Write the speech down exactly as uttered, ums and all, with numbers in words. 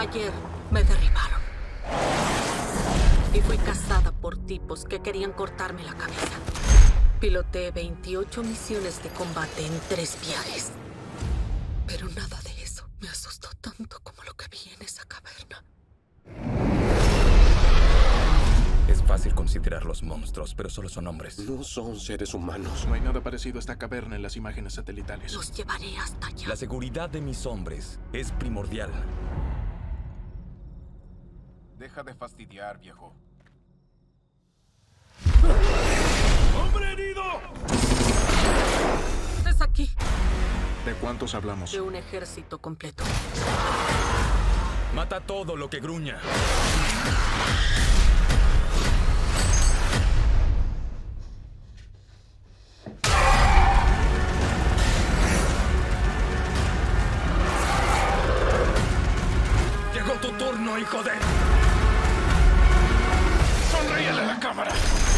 Ayer me derribaron. Y fui cazada por tipos que querían cortarme la cabeza. Piloté veintiocho misiones de combate en tres viajes. Pero nada de eso me asustó tanto como lo que vi en esa caverna. Es fácil considerarlos monstruos, pero solo son hombres. No son seres humanos. No hay nada parecido a esta caverna en las imágenes satelitales. Los llevaré hasta allá. La seguridad de mis hombres es primordial. Deja de fastidiar, viejo. ¡Hombre herido! Es aquí. ¿De cuántos hablamos? De un ejército completo. Mata todo lo que gruña. Llegó tu turno, hijo de... ¡Sonríele a la cámara!